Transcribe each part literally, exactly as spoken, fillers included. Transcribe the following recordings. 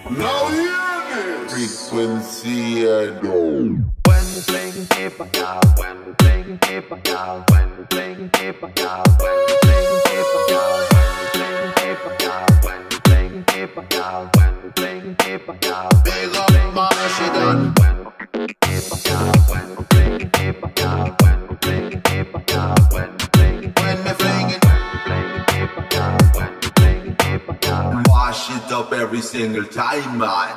Now hear this. Frequency I know. When we sing hip hop, when we sing hip hop, when we sing hip hop, when we sing hip hop, when we sing hip hop, when we sing hip hop, when we sing hip hop. Big up Marshall. When hip hop, when we sing hip hop, when we sing hip hop, when we sing When me fling it, hip hop, when we sing hip hop. wash it up every single time, man.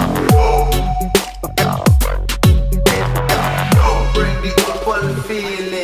Feeling